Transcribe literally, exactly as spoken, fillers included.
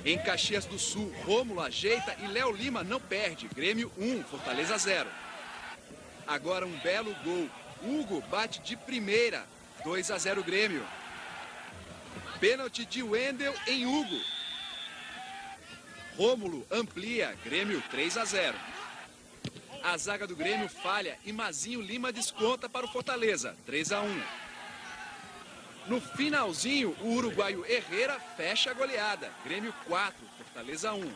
Em Caxias do Sul, Rômulo ajeita e Léo Lima não perde. Grêmio um, Fortaleza zero. Agora um belo gol. Hugo bate de primeira. dois a zero Grêmio. Pênalti de Wendel em Hugo. Rômulo amplia. Grêmio três a zero. A zaga do Grêmio falha e Mazinho Lima desconta para o Fortaleza. três a um. No finalzinho, o uruguaio Herrera fecha a goleada. Grêmio quatro, Fortaleza um.